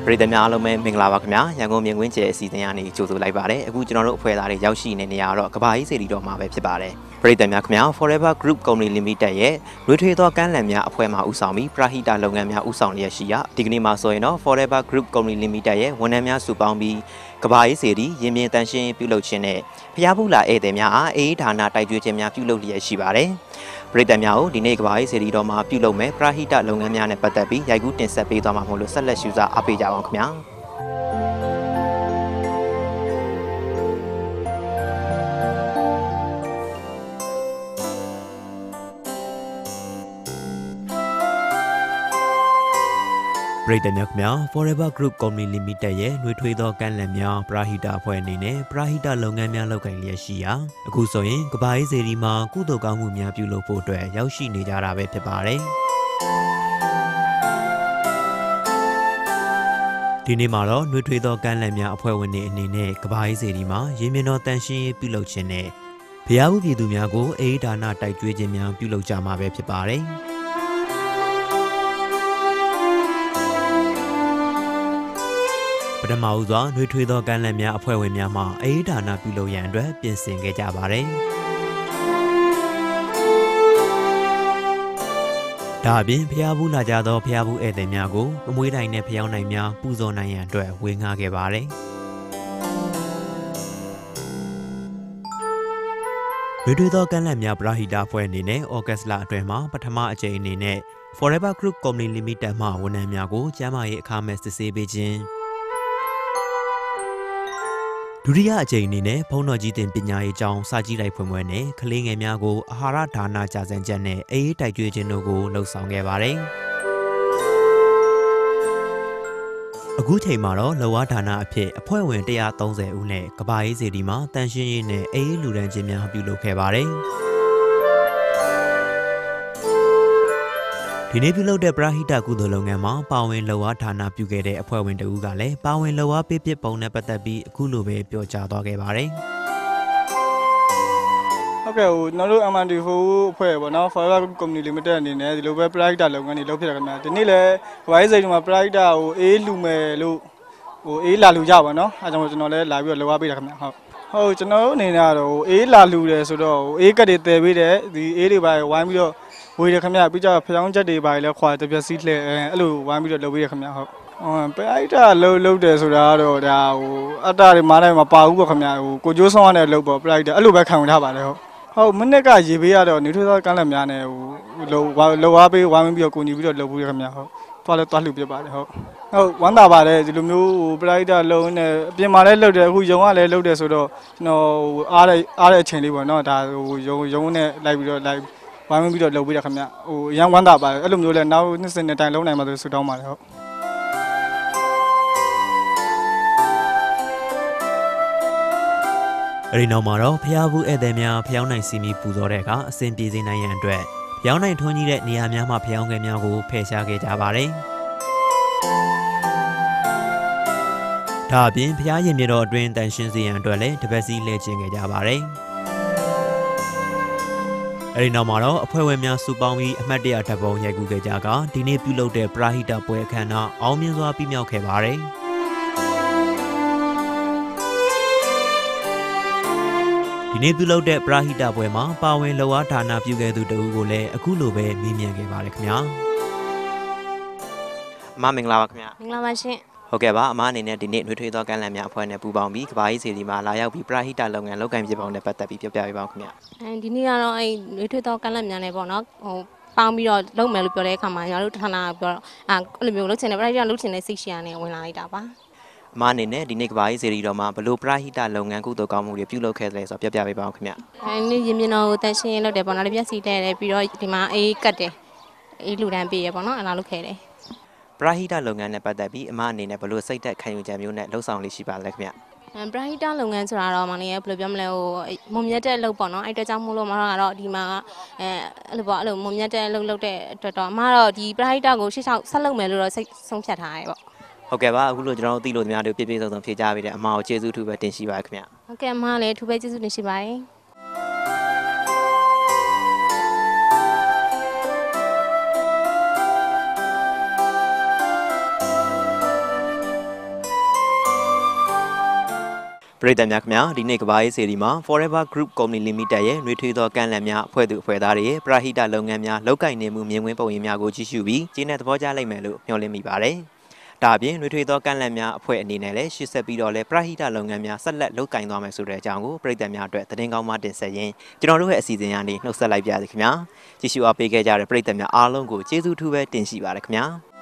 ပရိသတ်များအားလုံးပဲမင်္ဂလာပါခင်ဗျာရန်ကုန်မြင်ကွင်းကျဲအစီအစဉ်ကနေကြိုဆိုလိုက်ပါတယ်အခုကျွန်တော်တို့အဖွဲ့သားတွေရောက်ရှိနေနေရတော့ကဘာကြီးစီရီတော်မှာပဲဖြစ်ပါတယ်ပရိသတ်များခင်ဗျာ Forever Group Company Limited ရဲ့လွေထွေသောကမ်းလှမ်းများအဖွဲ့မှဦးဆောင်ပြီးပရဟိတလုပ်ငန်းများဦးဆောင်လျက်ရှိရာဒီကနေ့မှာဆိုရင်တော့ Forever Group Company Limited ရဲ့ဝန်ထမ်းများစုပေါင်းပြီးကဘာကြီးစီရီရင်ပြင်တန်ရှင်းပြုလုပ်ခြင်းနဲ့ဖျားဘူးလာဧည့်သည်များအားအေးဌာနတိုက်ကျွေးခြင်းများပြုလုပ်လျက်ရှိပါတယ်ပရိသတ်များကိုဒီနေ့ကဘာကြီးစီရီတော်မှာပြုလုပ်မဲ့ပရဟိတလုပ်ငန်းများနဲ့ပတ်သက်ပြီးရိုက်ကူးတင်ဆက်ပေးသွားမှာမို့လို့ဆက်လက်ရှုစားအားပေးကြပါအောင်ခင်ဗျာပရိသတ်များခင်ဗျာ Forever Group Company Limited ရဲ့နှွေးထွေးသောကမ်းလှမ်းများပရဟိတအဖွဲ့အနေနဲ့ပရဟိတလုပ်ငန်းများလုပ်ကိုင်လျက်ရှိရာအခုဆိုရင်ကဘာရေးစေရီမှာကုသိုလ်ကောင်းမှုများပြုလုပ်ဖို့အတွက်ရောက်ရှိနေကြတာပဲဖြစ်ပါတယ်ဒီနေ့မှာတော့နှွေးထွေးသောကမ်းလှမ်းများအဖွဲ့ဝင်တွေအနေနဲ့ကဘာရေးစေရီမှာရေမြင့်သောတန်ရှင်းရေးပြုလုပ်ခြင်းနဲ့ဘုရားဥပြည်သူများကိုအေးဒါနတိုက်ကျွေးခြင်းများပြုလုပ်ကြမှာပဲဖြစ်ပါတယ်ပထမဦးစွာနှွေးထွေးသောကမ်းလှမ်းများအဖွဲ့ဝင်များမှအေးဒါနပြုလုပ်ရန်အတွက်ပြင်ဆင်ခဲ့ကြပါတယ်။ဒါအပြင်ဖျားဘူးလာကြသောဖျားဘူးဧည့်သည်များကိုမမွေးတိုင်နဲ့ဖျောင်းနိုင်များပူဇော်နိုင်ရန်အတွက်ဝေငှခဲ့ပါတယ်။နှွေးထွေးသောကမ်းလှမ်းများပရဟိတအဖွဲ့အနေနဲ့ဩဂတ်စ်လအတွင်းမှာပထမအကြိမ်အနေနဲ့ Forever Group Company Limited မှဝန်ထမ်းများကိုကျန်းမာရေးအခမဲ့စစ်ဆေးပေးခြင်းဒုတိယအကြိမ်အနေနဲ့ဘုံတော်ကြီးတင်ပညာရေးကျောင်းစာကြည့်လိုက်ဖွင့်ပွဲနဲ့ကလေးငယ်များကိုအာဟာရဒါနကြာစံချက်နဲ့အေးတိုက်ကျွေးခြင်းတို့ကိုလှုပ်ဆောင်ခဲ့ပါတယ်။အခုချိန်မှာတော့လောဝဒါနအဖြစ်အဖွဲ့ဝင်130ဦးနဲ့ကဘာရေးစီဒီမှာတန်ရှင်းရေးနဲ့အေးလူဒန်းခြင်းများပြုလုပ်ခဲ့ပါတယ်။ဒီနေ့ပြုလုပ်တဲ့ပရဟိတကုသိုလ်လုပ်ငန်းမှာပါဝင်လောဝဌာနပြုခဲ့တဲ့အဖွဲ့ဝင်တဦးကလည်းပါဝင်လောဝပေးပစ်ပုံနဲ့ပတ်သက်ပြီးအခုလိုပဲပြောကြားသွားခဲ့ပါတယ်။ဟုတ်ကဲ့ကျွန်တော်တို့ MND4 အဖွဲ့ပေါ့နော် Forever Company Limited အနေနဲ့ဒီလိုပဲပရဟိတလုပ်ငန်းတွေလုပ်ဖြစ်တာခင်ဗျာ။ဒီနေ့လည်းကဘာရေးစိတ်မှာပရဟိတကိုအေးလူမယ်လို့အေးလာလူကြပါနော်။အဲကြောင့်ကျွန်တော်လည်းလာပြီးတော့လောဝပေးတာခင်ဗျာ။ဟုတ်ကျွန်တော်တို့အနေနဲ့ကတော့အေးလာလူတယ်ဆိုတော့အေးကတ်တွေတည်ပေးတယ်ဒီအေးတွေပါဝိုင်းပြီးတော့ဝေးရခင်ဗျာပြီးကြဖျောင်းချက်တွေပါလဲခွာတပြက်စီးလှဲအဲ့လိုဝိုင်းပြီးတော့လုပ်ပေးရခင်ဗျာဟုတ်ပရိုက်တာလုပ်တယ်ဆိုတာတော့ဒါအတ္တတွေမားတိုင်းမပါဘူးပေါ့ခင်ဗျာကိုကျိုးဆောင်ရတဲ့လုပ်ပေါ့ပရိုက်တာအဲ့လိုပဲခံဝင်ထားပါတယ်ဟုတ်မိနစ်ကရေပေးရတော့နေထွေးသောကမ်းလက်များနဲ့လောဝါပေးဝိုင်းပြီးတော့ကိုညီပြီးတော့လုပ်ပေးရခင်ဗျာဟုတ်သွားလဲသွားလှူပြပါတယ်ဟုတ်ဝမ်းသာပါတယ်ဒီလိုမျိုးပရိုက်တာလုံးနဲ့အပြင်မှာလည်းလုပ်တယ်အခုရုံကလည်းလုပ်တယ်ဆိုတော့ကျွန်တော်အားတဲ့အချိန်လေးပေါ့နော်ဒါရုံနဲ့လိုက်ပြီးတော့လိုက်ဝိုင်းပြီးတော့လုပ်ပေးရခင်ဗျရန်ဝမ်းသာပါတယ်အဲ့လိုမျိုးလဲနောက်နှစ်စဉ်နဲ့တိုင်လုံးနိုင်မှာဆိုဆုတောင်းပါတယ်ဟုတ်အဲ့ဒီနောက်မှာတော့ဖျားဘူးဧည့်သည်များဖျောင်းနိုင်စီမီပူဇော်တဲ့အခါအစဉ်ပြေစေနိုင်ရန်အတွက်ဖျောင်းနိုင်ထွန်းကြီးတဲ့နေရာများမှာဖျောင်းငယ်များကိုဖယ်ရှားခဲ့ကြပါတယ်ဒါအပြင်ဖျားရင်မြေတော်အတွင်းတန်ရှင်းစေရန်အတွက်လည်းတပတ်စီလဲကျင်းခဲ့ကြပါတယ်အဲဒီနောက်မှာတော့အဖွဲ့ဝင်များစုပေါင်းပြီးအမှတ်တရဓာတ်ပုံရိုက်ကူးခဲ့ကြကဒီနေ့ပြုလုပ်တဲ့ပရဟိတပွဲအခမ်းအနားအောင်မြင်စွာပြီးမြောက်ခဲ့ပါတယ်။ဒီနေ့ပြုလုပ်တဲ့ပရဟိတပွဲမှာပါဝင်လောဝဌာနပြုခဲ့သူတဦးကိုလည်းအခုလိုပဲမေးမြန်းခဲ့ပါတယ်ခင်ဗျာ။အမမင်္ဂလာပါခင်ဗျာ။မင်္ဂလာပါရှင်။ဟုတ်ကဲ့ပါအမအနေနဲ့ဒီနေ့နှွေးထွေးသောကမ်းလှမ်းများအဖွဲ့နဲ့ပူးပေါင်းပြီးကဘာကြီးစီဒီမှာလာရောက်ပြီးပရဟိတလုပ်ငန်းလုပ်ကိုင်ဖြစ်ပုံနဲ့ပတ်သက်ပြီးပြောပြပေးပါဦးခင်ဗျ။ဒီနေ့ကတော့နှွေးထွေးသောကမ်းလှမ်းများနဲ့ပေါ့နော်ပေါင်းပြီးတော့လုပ်မယ်လို့ပြောတဲ့အခါမှာကျွန်တော်တို့ဌာနကပြောတော့အဲ့လိုမျိုးလုပ်ချင်တယ်ပရဟိတလုပ်ချင်တဲ့စိတ်ရှိရနဲ့ဝင်လာလိုက်တာပါ။အမအနေနဲ့ဒီနေ့ကဘာကြီးစီဒီတော်မှာဘလို့ပရဟိတလုပ်ငန်းကုသိုလ်ကောင်းမှုတွေပြုလုပ်ခဲ့တယ်ဆိုတော့ပြောပြပေးပါဦးခင်ဗျ။နေ့ရင်မြင်တော်ကိုတန်ရှင်းလုပ်တယ်ပေါ့နော်ပြက်စီတဲ့တယ်ပြီးတော့ဒီမှာအေးကတ်တယ်အေးလူတန်းပေးရပေါ့နော်အဲ့လိုလုပ်ခဲ့တယ်ပရဟိတလုပ်ငန်းနဲ့ပတ်သက်ပြီးအမအနေနဲ့ဘလို့စိတ်သက်ခံယူချက်မျိုးနဲ့လှုပ်ဆောင်လေးရှိပါလဲခင်ဗျပရဟိတလုပ်ငန်းဆိုတာတော့မလေးဘယ်လိုပြောမလဲမုံမြတ်တဲ့အလုပ်ပေါ့နော်အဲ့အတွက်ကြောင့်မို့လို့မတော့ဒီမှာအဲ့လိုပေါ့အဲ့လိုမုံမြတ်တဲ့အလုပ်လုပ်တဲ့အတွက်တော့အမတော့ဒီပရဟိတကိုရှေ့ဆောင်ဆက်လုပ်မယ်လို့တော့စိတ်ဆုံးဖြတ်ထားရဲပေါ့ဟုတ်ကဲ့ပါအခုလို့ကျွန်တော်တို့သိလို့များတို့ပြည့်ပြည့်စုံစုံဖြေကြပေးတယ်အမကိုကျေးဇူးထူပဲတင်ရှိပါခင်ဗျဟုတ်ကဲ့အမလည်းထူပဲကျေးဇူးတင်ရှိပါတယ်ပရိသတ်များခင်ဗျာဒီနေ့ကဘာရေးစီရီမှာ Forever Group Company Limited ရဲ့နှွေးထွေးသောကမ်းလှမ်းများအဖွဲ့သူအဖွဲ့သားတွေရဲ့ပရဟိတလုပ်ငန်းများလုပ်ကိုင်နေမှုမြင်ကွင်းပုံရိပ်များကိုကြည့်ရှုပြီးကျေးနပ်သဘောကျလိမ့်မယ်လို့မျှော်လင့်မိပါတယ်။ဒါအပြင်နှွေးထွေးသောကမ်းလှမ်းများအဖွဲ့အနေနဲ့လည်းရှေ့ဆက်ပြီးတော့လည်းပရဟိတလုပ်ငန်းများဆက်လက်လုပ်ကိုင်သွားမယ်ဆိုတဲ့အကြောင်းကိုပရိသတ်များအတွက်သတင်းကောင်းမှတင်ဆက်ရင်းကျွန်တော်တို့ရဲ့အစီအစဉ်ကနေနှုတ်ဆက်လိုက်ပါရစေခင်ဗျာ။ကြည့်ရှုအားပေးခဲ့ကြတဲ့ပရိသတ်များအားလုံးကိုကျေးဇူးထူးပဲတင်ရှိပါတယ်ခင်ဗျာ။